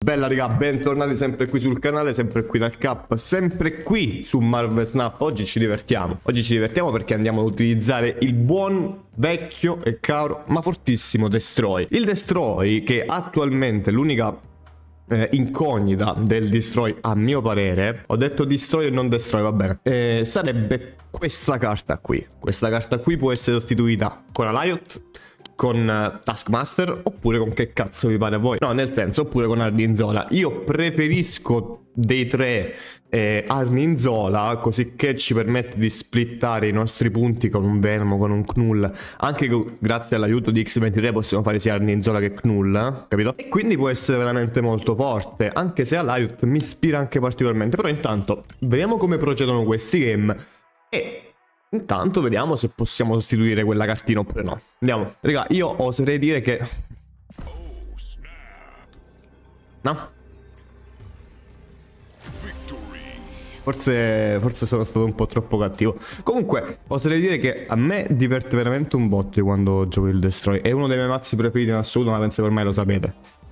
Bella raga, bentornati sempre qui sul canale, sempre qui dal Cap, sempre qui su Marvel Snap. Oggi ci divertiamo perché andiamo ad utilizzare il buon, vecchio e caro ma fortissimo Destroy. Il Destroy, che attualmente è l'unica incognita del Destroy, a mio parere, ho detto Destroy e non Destroy, va bene, sarebbe questa carta qui. Questa carta qui può essere sostituita con Alioth, con Taskmaster, oppure con che cazzo vi pare a voi. No, nel senso, oppure con Arnim-Zola. Io preferisco dei tre Arnim-Zola, così che ci permette di splittare i nostri punti con un Venom, con un Knull. Anche grazie all'aiuto di X23 possiamo fare sia Arnim-Zola che Knull, capito? E quindi può essere veramente molto forte, anche se Alioth mi ispira anche particolarmente. Però intanto vediamo come procedono questi game e intanto vediamo se possiamo sostituire quella cartina oppure no. Andiamo. Raga, io oserei dire che... No? Forse sono stato un po' troppo cattivo. Comunque, oserei dire che a me diverte veramente un botto quando gioco il Destroy. È uno dei miei mazzi preferiti in assoluto, ma penso che ormai lo sapete.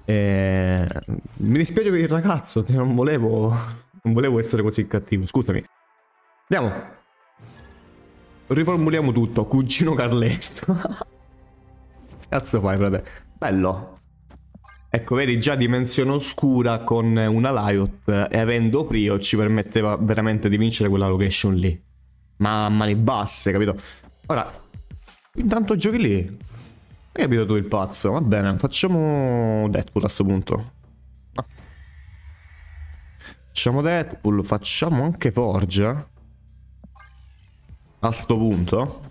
Mi dispiace per il ragazzo, non volevo essere così cattivo, scusami. Andiamo. Riformuliamo tutto, cugino Carletto. Cazzo fai, frate? Bello. Ecco, vedi, già dimensione oscura con una Alioth e avendo Prio ci permetteva veramente di vincere quella location lì. Ma a mani basse, capito? Ora, intanto giochi lì. Hai capito tu il pazzo? Va bene, facciamo Deadpool a sto punto. No. Facciamo Deadpool, facciamo anche Forge. A sto punto.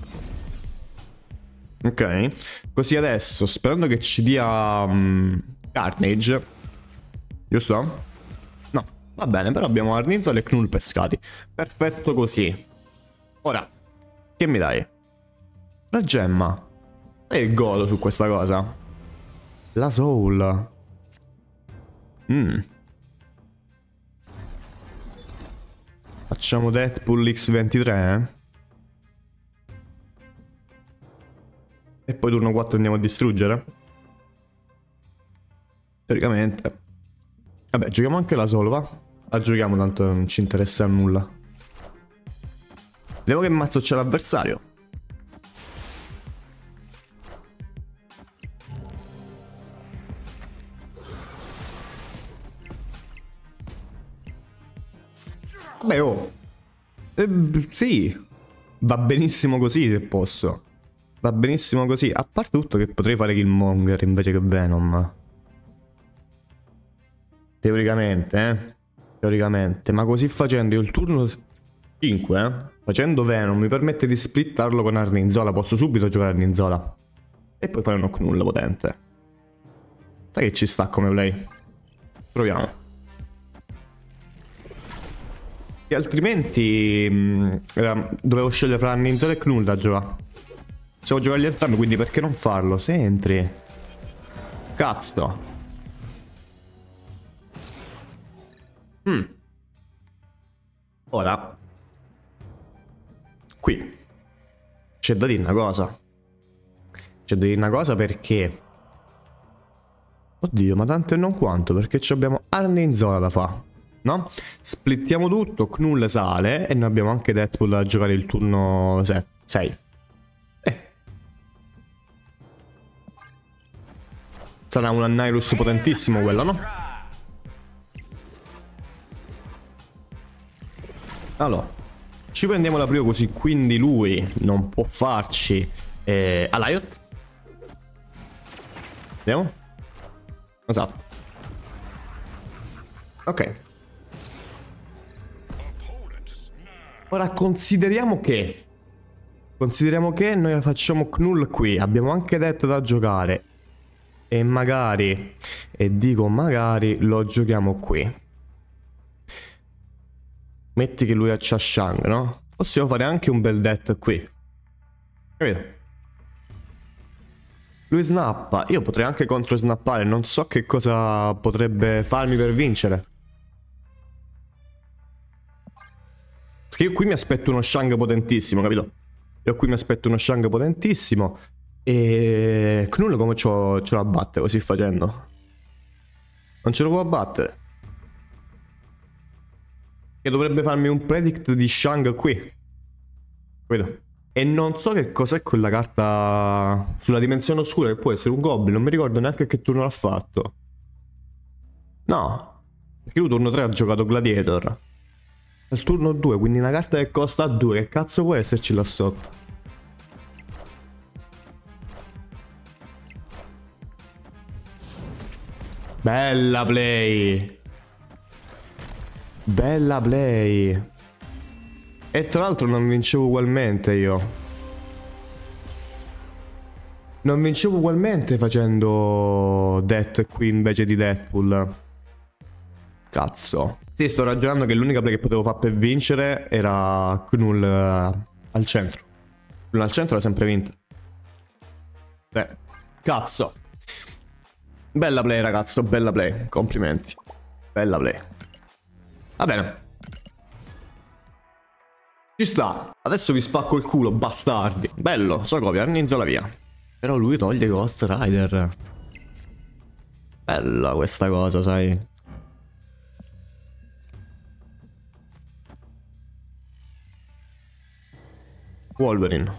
Ok. Così adesso, sperando che ci dia Carnage. Giusto? No, va bene, però abbiamo Arnim-Zola e Knull pescati. Perfetto così. Ora, che mi dai? La gemma. E il golo su questa cosa. La soul. Facciamo Deadpool X23, E poi turno 4 andiamo a distruggere? Teoricamente. Vabbè, giochiamo anche la solo, va? La giochiamo, tanto non ci interessa nulla. Vediamo che mazzo c'è l'avversario. Beh, oh. Sì. Va benissimo così se posso. Va benissimo così. A parte tutto che potrei fare Killmonger invece che Venom. Teoricamente, Teoricamente. Ma così facendo io il turno 5, facendo Venom, mi permette di splittarlo con Arnim-Zola. Posso subito giocare Arnim-Zola. E poi fare uno Knull potente. Sai che ci sta come play? Proviamo. E altrimenti dovevo scegliere fra Arnim-Zola e Knull da giocare. Possiamo giocarli entrambi, quindi perché non farlo? Se entri. Cazzo. Ora. Qui. C'è da dire una cosa. C'è da dire una cosa perché... Oddio, ma tanto e non quanto, perché abbiamo Arnim-Zola da fare. No? Splittiamo tutto, Knull sale e noi abbiamo anche Deadpool da giocare il turno 6. Sarà un Annihilus potentissimo quello, no? Allora, ci prendiamo la Prio così, quindi lui non può farci Alioth. Vediamo. Esatto. Ok. Ora consideriamo che noi facciamo Knull qui. Abbiamo anche Death da giocare. E magari, e dico magari, lo giochiamo qui. Metti che lui ha Shang, no? Possiamo fare anche un bel Death qui. Capito? Lui snappa. Io potrei anche contro-snappare. Non so che cosa potrebbe farmi per vincere. Perché io qui mi aspetto uno Shang potentissimo, capito? Io qui mi aspetto uno Shang potentissimo. E Knull come ce lo abbatte così facendo? Non ce lo può battere. Che dovrebbe farmi un predict di Shang qui. Vedo. E non so che cos'è quella carta sulla dimensione oscura, che può essere un goblin. Non mi ricordo neanche che turno l'ha fatto. No. Perché lui turno 3 ha giocato Gladiator. Al turno 2, quindi una carta che costa 2. Che cazzo può esserci là sotto? Bella play. Bella play. E tra l'altro non vincevo ugualmente io. Non vincevo ugualmente facendo Death qui invece di Deathpool. Cazzo. Sì, sto ragionando che l'unica play che potevo fare per vincere era Knull al centro. Knull al centro l'ha sempre vinta. Cazzo. Bella play ragazzo, bella play. Complimenti. Bella play. Va bene. Ci sta. Adesso vi spacco il culo, bastardi. Bello, Sokovia, Arninzola via. Però lui toglie Ghost Rider. Bella questa cosa, sai. Wolverine.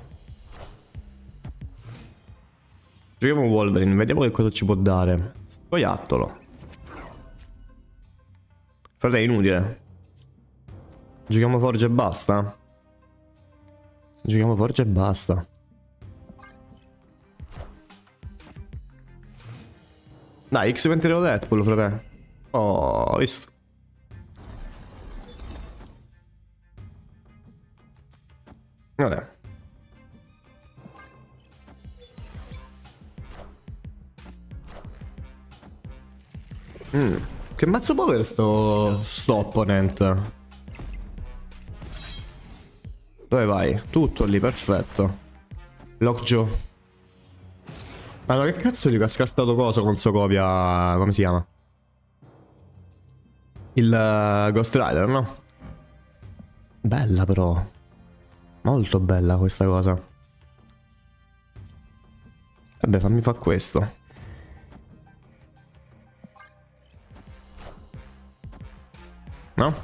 Giochiamo Wolverine, vediamo che cosa ci può dare. Scoiattolo. Frate, è inutile. Giochiamo Forge e basta. Giochiamo Forge e basta. Dai, X20 Deadpool, frate. Oh, visto. Vabbè. Che mazzo povero sto opponent. Dove vai? Tutto lì, perfetto. Lockjaw. Allora, che cazzo gli ha scartato cosa con Sokovia? Come si chiama? Il Ghost Rider, no? Bella però. Molto bella questa cosa. Vabbè, fammi fare questo. No?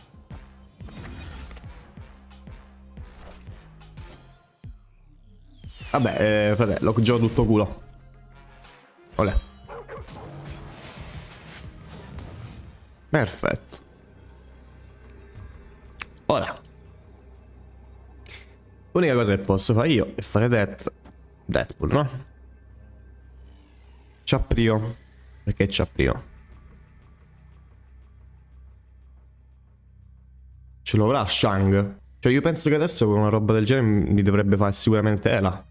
Vabbè, fratello, gioco tutto culo. Olè. Perfetto. Ora. L'unica cosa che posso fare io è fare Deadpool, no? Ciapprio. Perché Ciapprio? Ce lo avrà Shang? Cioè io penso che adesso con una roba del genere mi dovrebbe fare sicuramente Ela.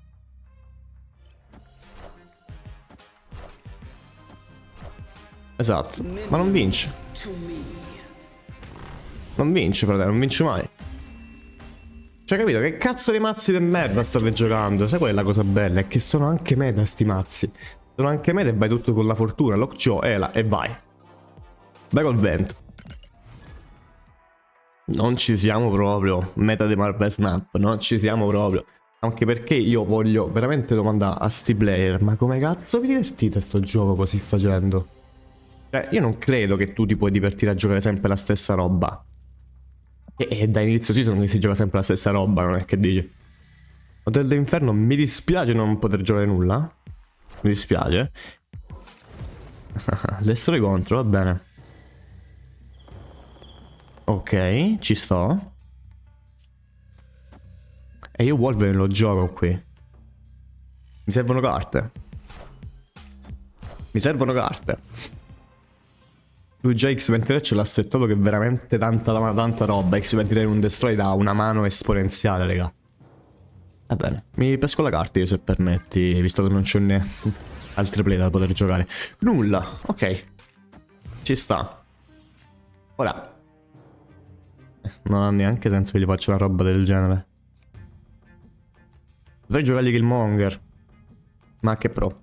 Esatto. Ma non vince. Non vince, fratello, non vince mai. Cioè, capito? Che cazzo di mazzi di merda state giocando? Sai qual è la cosa bella? È che sono anche meta sti mazzi. Sono anche meta e vai tutto con la fortuna. Lockjaw, Ela e vai. Vai col vento. Non ci siamo proprio. Meta di Marvel Snap. Non ci siamo proprio. Anche perché io voglio veramente domandare a sti player. Ma come cazzo vi divertite sto gioco così facendo? Cioè, io non credo che tu ti puoi divertire a giocare sempre la stessa roba. E da inizio season che si gioca sempre la stessa roba, non è che dici. Hotel d'Inferno, mi dispiace non poter giocare nulla. Mi dispiace. Destro contro, va bene. Ok, ci sto. E io Wolverine lo gioco qui. Mi servono carte. Mi servono carte. Lui già X23 ce l'ha settato che è veramente tanta roba. X23 in un destroy dà una mano esponenziale, raga. Va bene, mi pesco la carta io se permetti, visto che non c'ho né altri play da poter giocare. Nulla, ok. Ci sta. Ora. Non ha neanche senso che gli faccia una roba del genere. Potrei giocargli Killmonger. Ma che pro.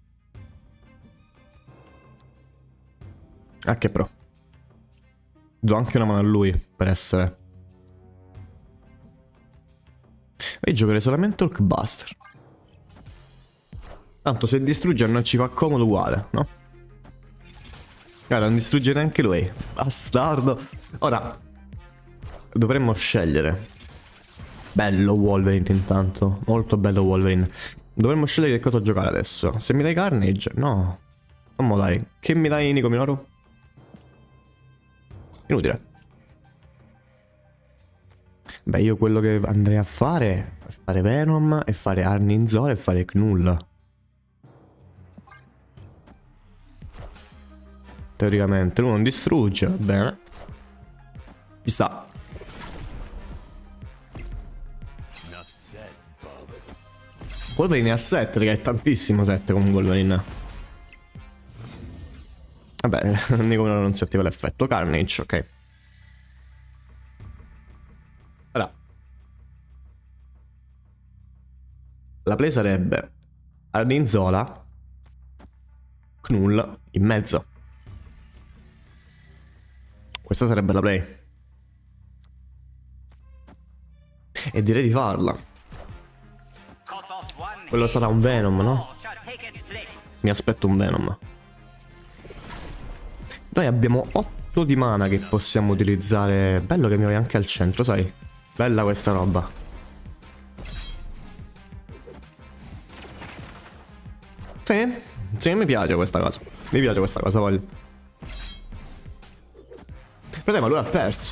Ah, che pro. Do anche una mano a lui per essere. E giocherei solamente Hulkbuster. Tanto se distrugge a noi ci fa comodo uguale, no? Guarda, non distruggere anche lui. Bastardo. Ora, dovremmo scegliere. Bello Wolverine intanto. Molto bello Wolverine. Dovremmo scegliere che cosa giocare adesso. Se mi dai Carnage? No. Non mo dai. Che mi dai Nico Minoru? Inutile. Beh, io quello che andrei a fare è fare Venom e fare Arnim-Zola e fare Knull. Teoricamente lui non distrugge, va bene. Ci sta. Wolverine è a 7, raga, è tantissimo 7 con Wolverine. Vabbè, Nico non si attiva l'effetto Carnage, ok. Allora, la play sarebbe Arnim-Zola, Knull in mezzo. Questa sarebbe la play. E direi di farla. Quello sarà un Venom, no? Mi aspetto un Venom. Noi abbiamo 8 di mana che possiamo utilizzare. Bello che mi vai anche al centro, sai? Bella questa roba. Sì, sì, mi piace questa cosa. Mi piace questa cosa, voglio. Però ma lui ha perso.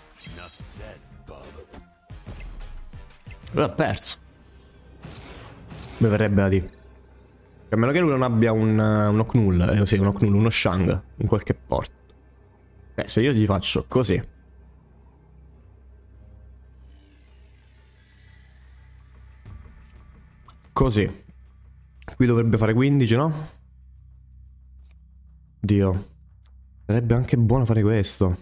Lui ha perso. Mi verrebbe da dire. A meno che lui non abbia uno Knull, sì, uno Knull, uno Shang in qualche porta. Se io gli faccio così. Così. Qui dovrebbe fare 15, no? Dio. Sarebbe anche buono fare questo.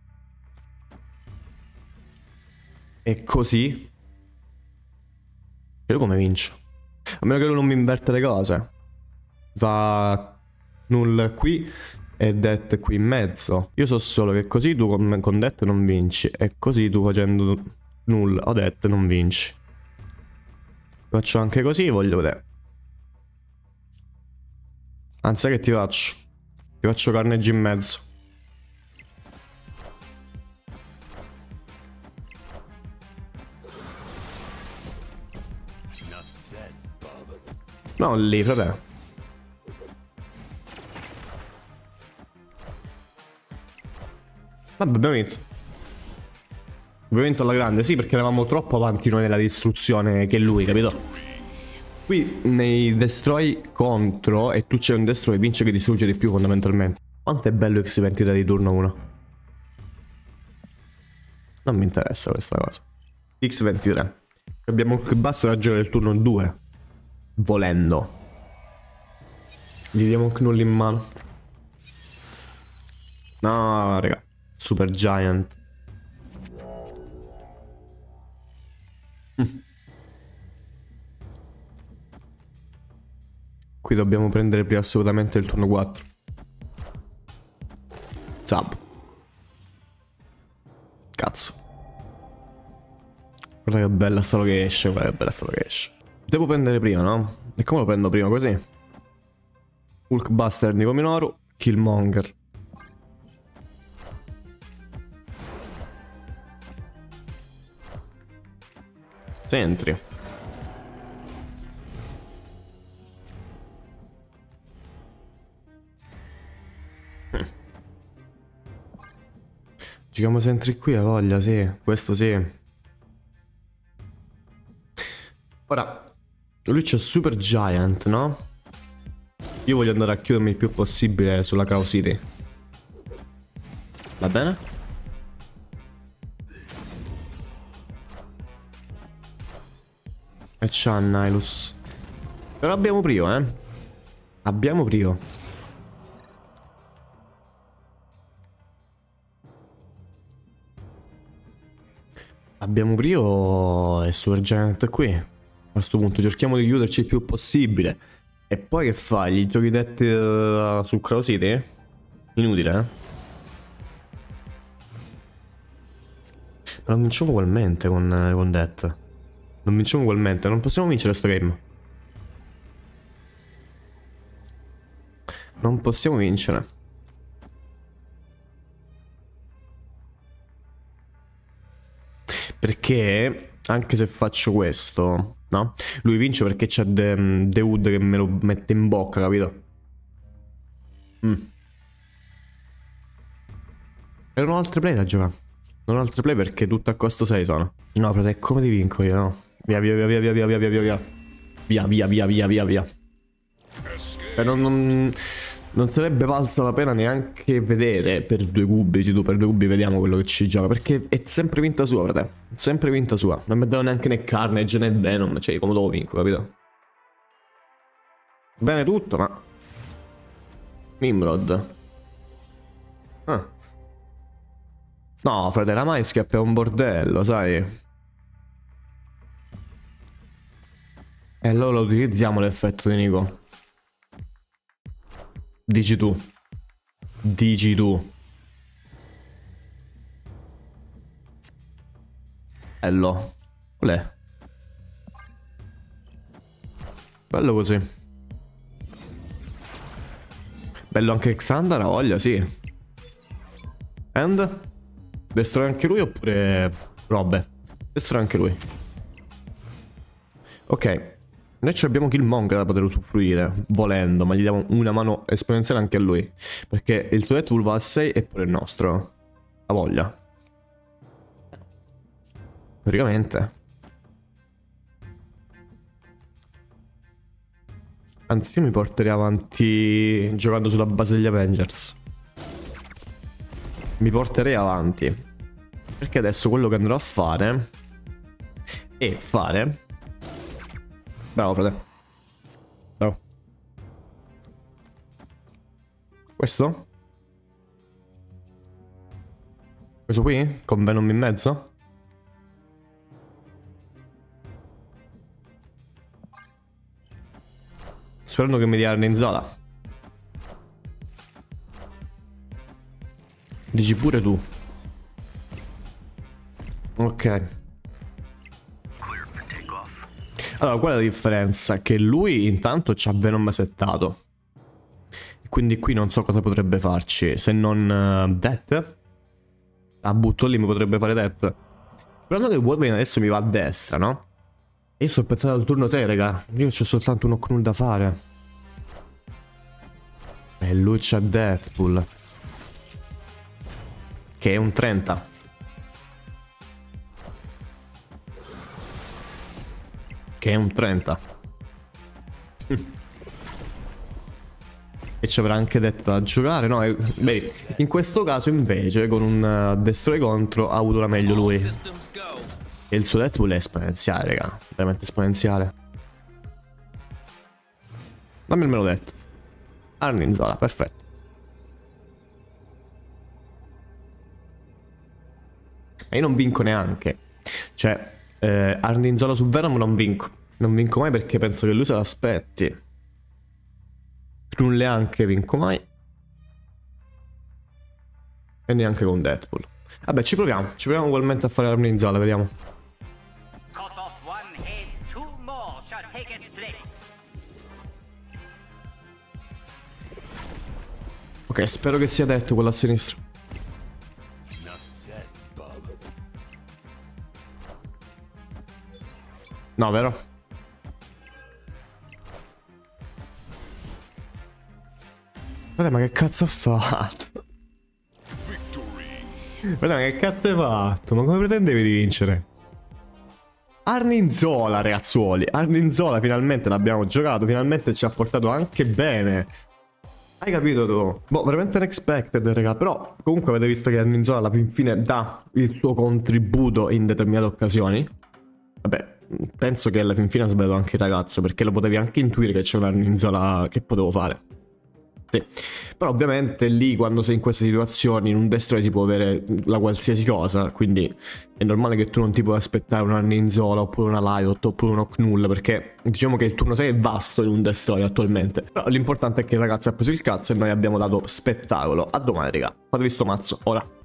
E così. E lui come vince? A meno che lui non mi inverte le cose. Va Knull qui e Det qui in mezzo. Io so solo che così tu con Det non vinci. E così tu facendo Knull o Det non vinci. Faccio anche così, voglio vedere. Anzi, che ti faccio? Ti faccio Carnage in mezzo. Non lì, frate. Vabbè, abbiamo vinto. Abbiamo vinto alla grande, sì, perché eravamo troppo avanti noi nella distruzione che lui, capito? Qui nei destroy contro, e tu c'è un destroy, vince che distrugge di più fondamentalmente. Quanto è bello X23 di turno 1? Non mi interessa questa cosa. X23. Abbiamo il basta ragione del turno 2. Volendo. Gli diamo un Knull in mano. No, raga. Super Giant. Qui dobbiamo prendere prima assolutamente il turno 4. Zap. Cazzo. Guarda che bella sta roba che esce, guarda che bella sta roba che esce. Devo prendere prima, no? E come lo prendo prima? Così? Hulkbuster Nico Minoru, Killmonger. Sentry. Giochiamo Sentry qui, a voglia, sì. Questo sì. Ora, lui c'è Super Giant, no? Io voglio andare a chiudermi il più possibile sulla Chaos City. Va bene? E c'ha Nihilus. Però abbiamo Prio, eh. Abbiamo Prio. Abbiamo Prio e Super Giant qui. A questo punto cerchiamo di chiuderci il più possibile. E poi che fai? Gli giochi detti su Chaos City? Inutile, eh? Ma non vinciamo ugualmente con Det. Non vinciamo ugualmente, non possiamo vincere sto game. Non possiamo vincere. Perché, anche se faccio questo, no? Lui vince perché c'è The Wood che me lo mette in bocca, capito? Erano altre play da giocare. Non ho altre play perché tutto a costo 6 sono. No, frate, come ti vinco io, no? Via, via, via, via, via, via, via, via, via. Via, via, via, via, via, via. Non sarebbe valsa la pena neanche vedere per 2 cubi. Dici tu, per 2 cubi vediamo quello che ci gioca. Perché è sempre vinta sua, frate. Sempre vinta sua. Non mi ha dato neanche né Carnage né Venom. Cioè, come lo vinco, capito? Bene tutto, ma... Nimrod. Ah. No, frate, la Mindscape è un bordello, sai? E allora lo utilizziamo l'effetto di Nico. Dici tu. Dici tu. Bello. Olè. Bello così. Bello anche Xandar, ha voglia, sì. And? Destro anche lui oppure... Robe? Destro anche lui. Ok. Noi abbiamo Killmonger da poter usufruire, volendo, ma gli diamo una mano esponenziale anche a lui. Perché il suo Deadpool va a 6 e pure il nostro. Ha voglia. Praticamente. Anzi, io mi porterei avanti giocando sulla base degli Avengers. Mi porterei avanti. Perché adesso quello che andrò a fare è fare... Bravo, frate. Bravo. Questo? Questo qui? Con Venom in mezzo? Sperando che mi dia Arninzola. Dici pure tu. Ok. Allora, qual è la differenza? Che lui intanto c'ha Venom settato. Quindi qui non so cosa potrebbe farci. Se non Death. A butto lì mi potrebbe fare Death. Sperando che Wolverine adesso mi va a destra, no? Io sto pensando al turno 6, raga. Io c'ho soltanto un Knocknull da fare. E lui c'ha Deathpool. Che è un 30. Che è un 30. E ci avrà anche detto da giocare, no? Beh, in questo caso invece con un Destroy contro ha avuto la meglio lui. E il suo Deadpool è esponenziale, raga. Veramente esponenziale. Dammi il meno detto. Arninzola, perfetto. Ma io non vinco neanche. Cioè... Arninzola su Venom non vinco. Non vinco mai perché penso che lui se l'aspetti. Nulle anche vinco mai. E neanche con Deadpool. Vabbè, ci proviamo. Ci proviamo ugualmente a fare Arninzola, vediamo. Ok, spero che sia detto quello a sinistra. No, vero? Guarda, ma che cazzo ha fatto? Guarda, ma che cazzo hai fatto? Ma come pretendevi di vincere? Arninzola, ragazzuoli. Arninzola, finalmente l'abbiamo giocato. Finalmente ci ha portato anche bene. Hai capito tu? Boh, veramente unexpected, raga. Però, comunque avete visto che Arninzola alla fine dà il suo contributo in determinate occasioni. Vabbè. Penso che alla fin fine ha sbagliato anche il ragazzo, perché lo potevi anche intuire che c'è una Arninzola che potevo fare. Sì. Però ovviamente lì quando sei in queste situazioni in un destroy si può avere la qualsiasi cosa, quindi è normale che tu non ti puoi aspettare una Arninzola oppure una Liot oppure uno Knull, perché diciamo che il turno 6 è vasto in un destroy attualmente. Però l'importante è che il ragazzo ha preso il cazzo e noi abbiamo dato spettacolo. A domani, raga. Fatevi sto mazzo, ora.